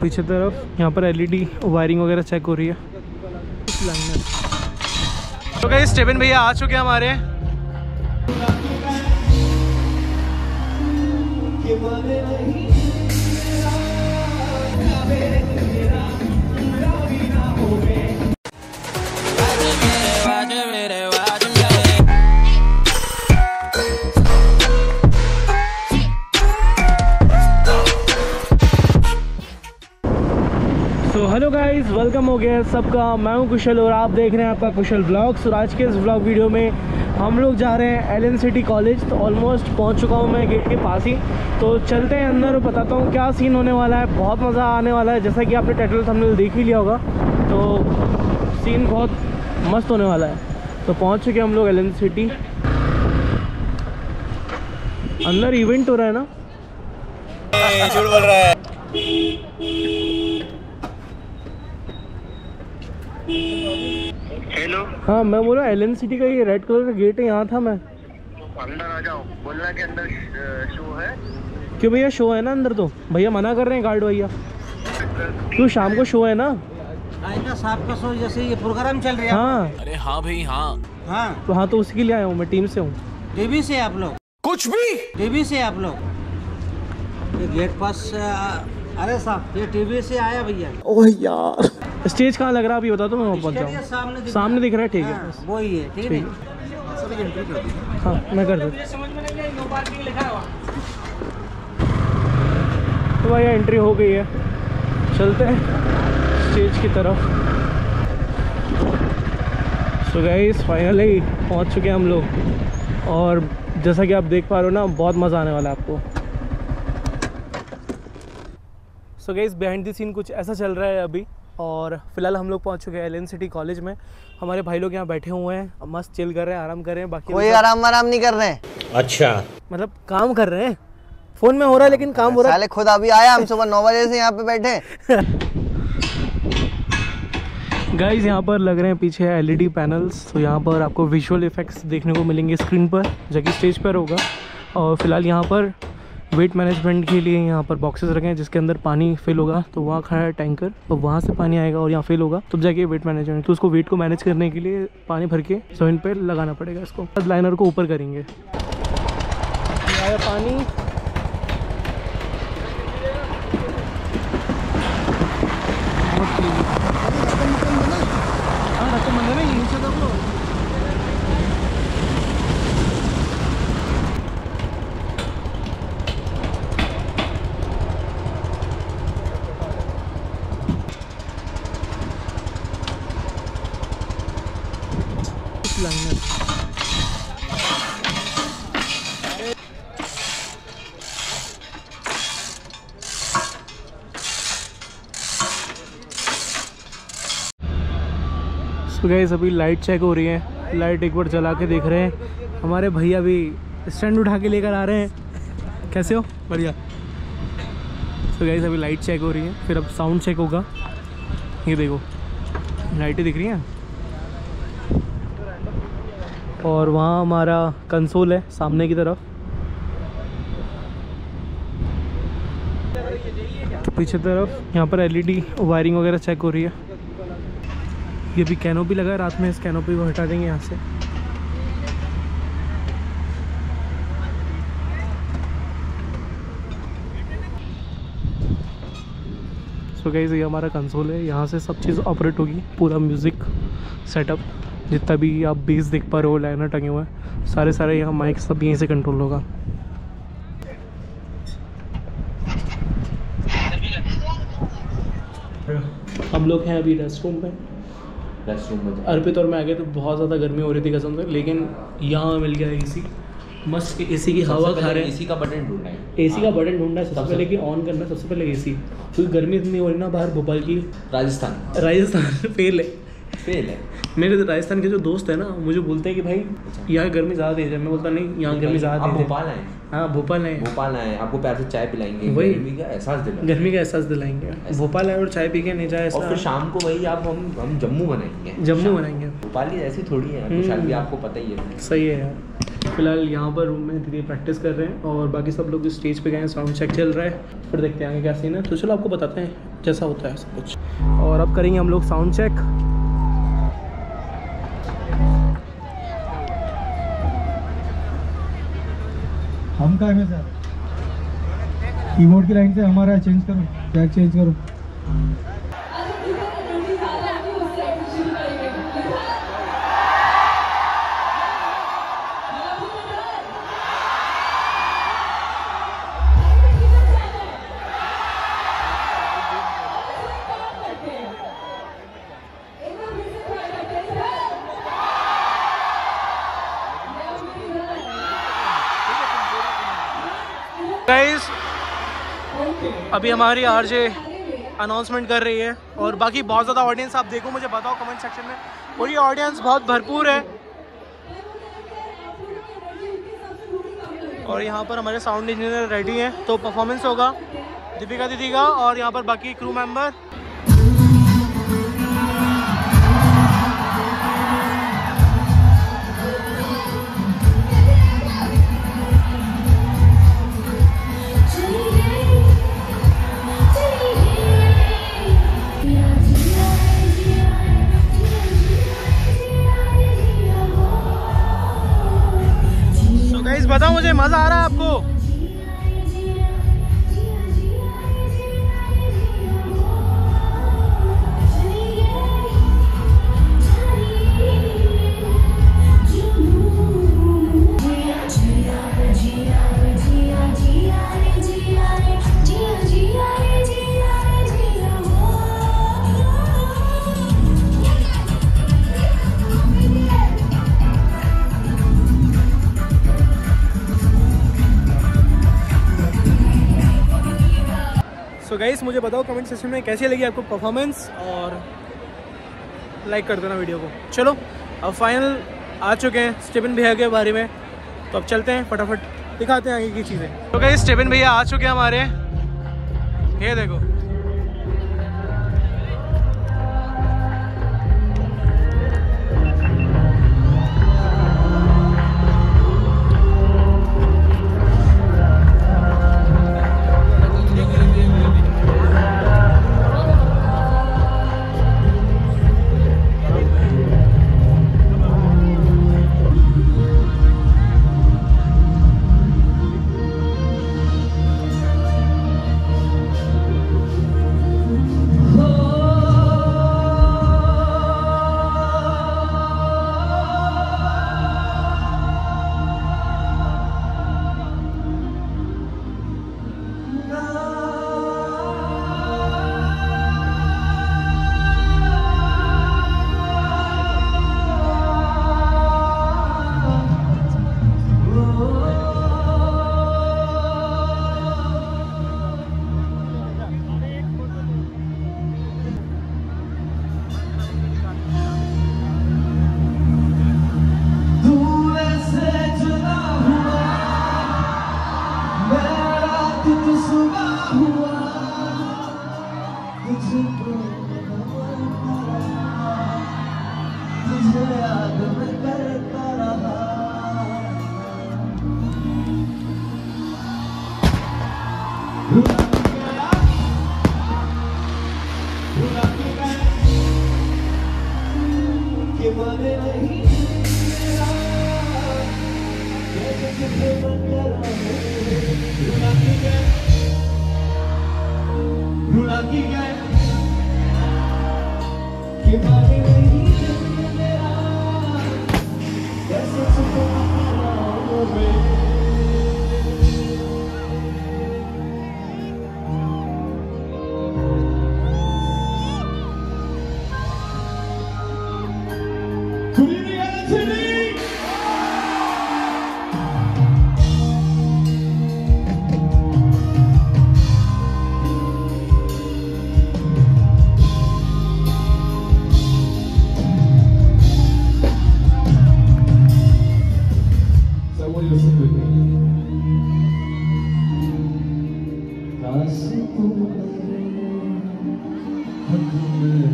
पीछे तरफ यहाँ पर एलईडी वायरिंग वगैरह चेक हो रही है। तो गाइस स्टेवन भैया आ चुके हैं हमारे। हेलो गाइस, वेलकम हो गया सबका। मैं हूं कुशल और आप देख रहे हैं आपका कुशल ब्लॉग्स। और आज के इस ब्लॉग वीडियो में हम लोग जा रहे हैं एलन सिटी कॉलेज। तो ऑलमोस्ट पहुंच चुका हूं मैं गेट के पास ही। तो चलते हैं अंदर और बताता हूं क्या सीन होने वाला है। बहुत मज़ा आने वाला है, जैसा कि आपने टाइटल थंबनेल देख ही लिया होगा। तो सीन बहुत मस्त होने वाला है। तो पहुँच चुके हम लोग एलन सिटी। अंदर इवेंट हो रहा है ना, झूठ बोल रहा है। हेलो। हाँ मैं बोला एलन सिटी का ये रेड कलर का गेट है, यहाँ था मैं। अंदर आ जाओ, बोलना के अंदर शो है। क्यों भैया, शो है ना अंदर? तो भैया मना कर रहे हैं गार्ड भैया। क्यों, शाम को शो है ना? साहब का शो, जैसे ये प्रोग्राम चल रहा है। हाँ अरे हाँ भाई, हाँ तो हाँ, तो उसी के लिए आया हूँ मैं, टीम से हूँ। टीवी से आप लोग? कुछ भी टीवी से आप लोग? ये गेट पास। अरे साहब, ये टीवी से आया भैया। ओह यार, स्टेज कहाँ लग रहा है आप ये बता दो, मैं वहाँ पहुँच जाऊँ। सामने दिख रहा है, ठीक है। वो ही है, ठीक है। हाँ मैं कर दूँ। तो भाई एंट्री हो गई है, चलते हैं स्टेज की तरफ। सो गाइस फाइनली पहुँच चुके हैं हम लोग। और जैसा कि आप देख पा रहे हो ना, बहुत मज़ा आने वाला है आपको। So guys behind the scene कुछ ऐसा चल रहा है अभी। और फिलहाल हम लोग पहुंच चुके हैं एलन सिटी कॉलेज में। हमारे भाई लोग यहाँ बैठे हुए हैं, मस्त चिल कर रहे हैं, आराम कर रहे हैं। बाकी कोई आराम नहीं कर रहे हैं। अच्छा, मतलब काम कर रहे हैं, फोन में हो रहा है लेकिन काम हो रहा है। साले खुद अभी आया, हम सुबह 9 बजे से यहाँ पे बैठे। गाइस यहाँ पर लग रहे हैं पीछे एलईडी पैनल्स। तो यहाँ पर आपको विजुअल इफेक्ट्स देखने को मिलेंगे स्क्रीन पर, जो कि स्टेज पर होगा। और फिलहाल यहाँ पर वेट मैनेजमेंट के लिए यहाँ पर बॉक्सेस रखे हैं, जिसके अंदर पानी फिल होगा। तो वहाँ खड़ा है टैंकर, और वहाँ से पानी आएगा और यहाँ फिल होगा, तब जाके वेट मैनेजमेंट। तो उसको वेट को मैनेज करने के लिए पानी भर के ज़मीन पे लगाना पड़ेगा। इसको लाइनर को ऊपर करेंगे। आया पानी, लाइनर। तो गाइस अभी लाइट चेक हो रही है, लाइट एक बार जला के देख रहे हैं। हमारे भैया भी स्टैंड उठा के लेकर आ रहे हैं। कैसे हो? बढ़िया। तो गाइस अभी लाइट चेक हो रही है, फिर अब साउंड चेक होगा। ये देखो लाइटें दिख रही हैं। और वहाँ हमारा कंसोल है सामने की तरफ। तो पीछे तरफ यहाँ पर एलईडी वायरिंग वगैरह चेक हो रही है। ये भी कैनोपी लगा है रात में, इस कैनोपी को हटा देंगे यहाँ से। सो गाइस ये हमारा कंसोल है, यहाँ से सब चीज़ ऑपरेट होगी। पूरा म्यूज़िक सेटअप, जितना भी आप बेस देख पा रहे हो, लाइनर टंगे हुए हैं, सारे यहाँ माइक सब यहीं से कंट्रोल होगा। हम लोग हैं अभी रेस्टरूम में। अर्पित और मैं आ गए तो बहुत ज़्यादा गर्मी हो रही थी कसम से, लेकिन यहाँ मिल गया एसी। मस्त एसी की हवा खा रहे हैं। एसी का बटन ढूंढना है। एसी का बटन ढूंढना है सबसे पहले, कि ऑन करना है सबसे पहले एसी, क्योंकि गर्मी इतनी हो रही ना बाहर। भोपाल की, राजस्थान फेल है। मेरे राजस्थान के जो दोस्त है ना, मुझे बोलते हैं कि भाई यहाँ गर्मी ज़्यादा तेज है। मैं बोलता नहीं, यहाँ गर्मी ज़्यादा तेज है। भोपाल आए? हाँ भोपाल आए, आपको प्यार से चाय पिलाएंगे, वही गर्मी का एहसास दिलाएंगे। भोपाल आए और चाय पी के नहीं जाए। और फिर शाम को वही आप हम जम्मू बनाएंगे। जम्मू बनाएंगे। भोपाल ही ऐसी थोड़ी है, विशाल भी आपको पता ही है। सही है यार। फिलहाल यहाँ पर रूम में दीदी प्रैक्टिस कर रहे हैं और बाकी सब लोग स्टेज पे गए हैं, साउंड चेक चल रहा है। फिर देखते हैं आगे क्या सीन है, तो चलो आपको बताते हैं जैसा होता है सब कुछ। और अब करेंगे हम लोग साउंड चेक। हम का है सर, कीबोर्ड की लाइन से हमारा चेंज करो, ट्रैक चेंज करो। गाइस अभी हमारी आरजे अनाउंसमेंट कर रही है और बाकी बहुत ज़्यादा ऑडियंस आप देखो, मुझे बताओ कमेंट सेक्शन में। और ये ऑडियंस बहुत भरपूर है और यहाँ पर हमारे साउंड इंजीनियर रेडी हैं, तो परफॉर्मेंस होगा दीपिका दीदी का और यहाँ पर बाकी क्रू मेंबर। बताओ मुझे मजा आ रहा है आपको? तो गाइस मुझे बताओ कमेंट सेक्शन में कैसी लगी आपको परफॉर्मेंस और लाइक कर देना वीडियो को। चलो अब फाइनल आ चुके हैं स्टीफन भैया के बारे में, तो अब चलते हैं फटाफट दिखाते हैं आगे की चीज़ें। तो गाइस स्टीफन भैया आ चुके हैं हमारे, ये देखो।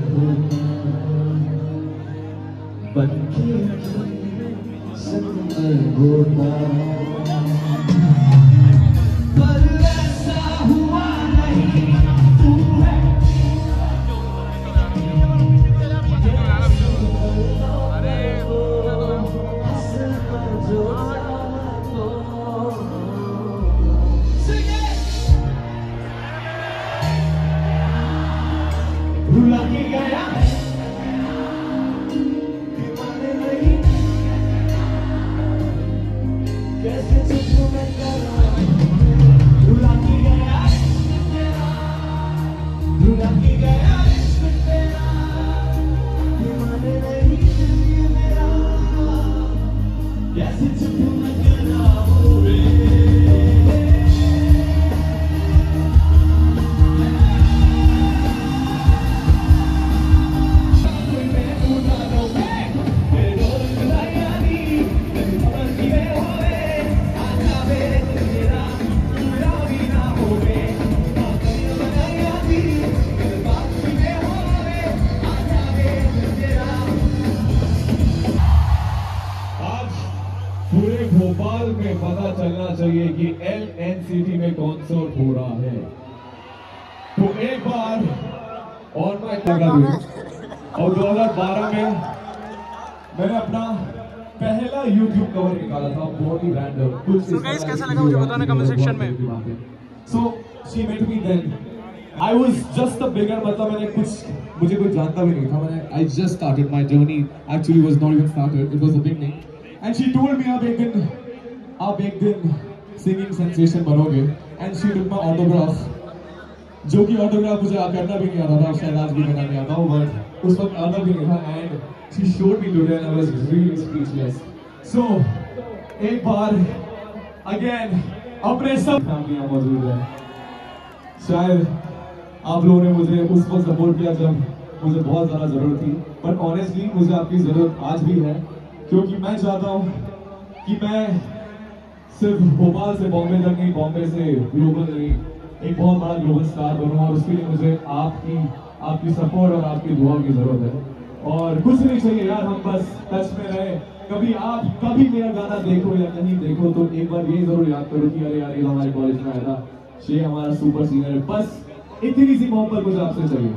But होता पर ऐसा हुआ नहीं तू है भुला के गया दीवाने नहीं कैसे तुझको मैं करा भुला के गया भुला के गया इश्क तेरा दीवाने नहीं ये मेरा कैसे तुझको मैं करा पूरे भोपाल में पता चलना चाहिए कि LNCT में कॉन्सर्ट हो रहा है, तो एक बार और मैं लगा दूं। और 2012 में मैंने अपना पहला YouTube कवर निकाला था, बहुत ही रैंडम कुछ। तो गाइस कैसा लगा मुझे बताना कमेंट सेक्शन में। So she met me then. I was just a beginner, मतलब मैंने कुछ मुझे कोई जानता भी नहीं था, मैंने I just started my journey. Actually was not even started. It was a beginning. And she told me आप एक दिन सिंगिंग सेंसेशन बनोगे। And she took my autograph, जो कि ऑटोग्राफ मुझे करना भी नहीं आता था, शायद आज भी करना नहीं आता हूँ, बट उस वक्त आता भी नहीं था। And she showed me today and I was really speechless. So एक बार again अपने सब फैमिलियाँ मौजूद है। शायद आप लोगों ने मुझे उस वक्त सपोर्ट किया जब मुझे बहुत ज़्यादा ज़रूरत थी, बट ऑनेस्टली मुझे आपकी ज़रूरत आज भी है, क्योंकि मैं चाहता हूँ कि मैं सिर्फ भोपाल से बॉम्बे तक नहीं, बॉम्बे से ग्लोबल नहीं, एक बहुत बड़ा ग्लोबल स्टार बनूँ। और उसके लिए मुझे आपकी सपोर्ट और आपकी दुआ की ज़रूरत है। और कुछ नहीं चाहिए यार, हम बस टच में रहे। कभी मेरा गाना देखो या कहीं देखो तो एक बार ये जरूर याद करो कि अरे यार ये हमारे कॉलेज में आया था, ये हमारा सुपर सीनियर है। बस इतनी सी मोहब्बत मुझे आपसे चाहिए,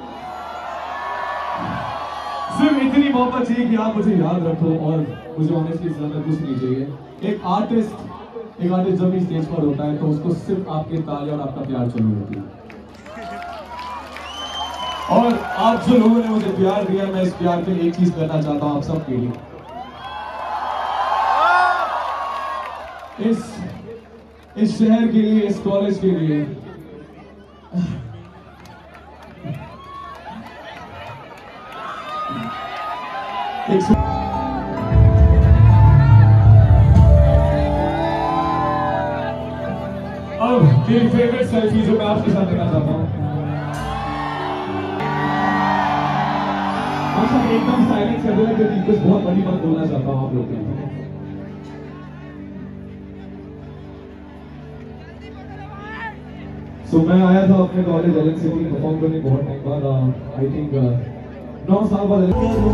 सिर्फ इतनी मोहब्बत चाहिए कि आप मुझे याद रखो। और मुझे ऑनेस्टली ज़्यादा कुछ नहीं चाहिए। एक आर्टिस्ट जब भी स्टेज पर होता है तो उसको सिर्फ आपके ताली और आपका प्यार चाहिए होती है। और आप जो लोगों ने मुझे प्यार दिया, मैं इस प्यार के लिए एक चीज करना चाहता हूं आप सब के लिए। इस शहर के लिए, इस कॉलेज के लिए, अब मेरी फेवरेट सेल्फी जो मैं आपके साथ लेना चाहता हूँ। आप सब एकदम साइलेंस कर देना, क्योंकि कुछ बहुत बड़ी बात बोलना चाहता हूँ आप लोग के। So मैं आया था अपने कॉलेज LNCT परफॉर्म करने बहुत टाइम बाद, आई थिंक 9 साल बाद।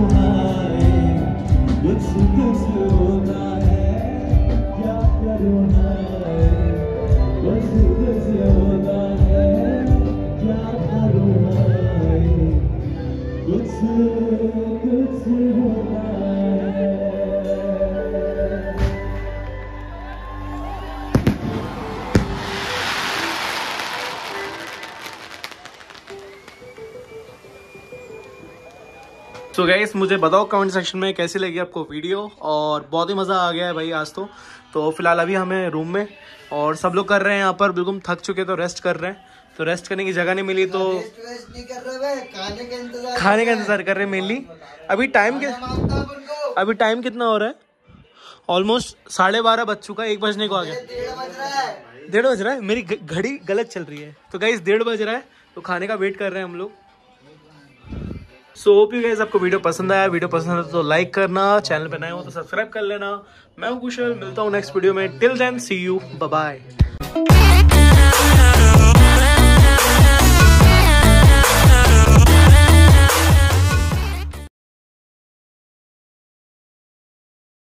सो गाइस मुझे बताओ कमेंट सेक्शन में कैसी लगी आपको वीडियो। और बहुत ही मज़ा आ गया है भाई आज तो फिलहाल अभी हमें रूम में, और सब लोग कर रहे हैं यहाँ पर, बिल्कुल थक चुके तो रेस्ट कर रहे हैं। तो रेस्ट करने की जगह नहीं मिली तो खाने का इंतजार कर रहे हैं मेनली। अभी टाइम कितना हो रहा है? ऑलमोस्ट 12:30 बज चुका है, 1 बजने को आ गया। 1:30 बज रहा है, मेरी घड़ी गलत चल रही है। तो गाइस 1:30 बज रहा है, तो खाने का वेट कर रहे हैं हम लोग। सो होप यू गाइस आपको वीडियो पसंद आया। वीडियो पसंद आया तो लाइक करना, चैनल पे नए हो तो सब्सक्राइब कर लेना। मैं हूं कुशल, मिलता हूं नेक्स्ट वीडियो में। Till then see you, bye bye.